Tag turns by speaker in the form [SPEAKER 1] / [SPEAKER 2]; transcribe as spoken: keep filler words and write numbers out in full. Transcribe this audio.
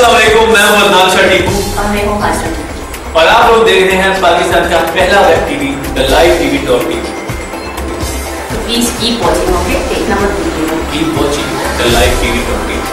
[SPEAKER 1] अस्सलाम वालेकुम, मैं हूं अदनान शाह टीपू
[SPEAKER 2] और मैं हूं हाजरा
[SPEAKER 1] और आप लोग देख रहे हैं पाकिस्तान का पहला web TV the live TV dot TV.
[SPEAKER 2] Please keep watching, okay? देखना मत भूलिएगा।
[SPEAKER 1] Keep watching the live TV dot TV.